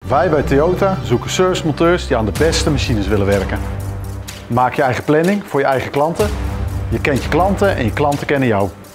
Wij bij Toyota zoeken servicemonteurs die aan de beste machines willen werken. Maak je eigen planning voor je eigen klanten. Je kent je klanten en je klanten kennen jou.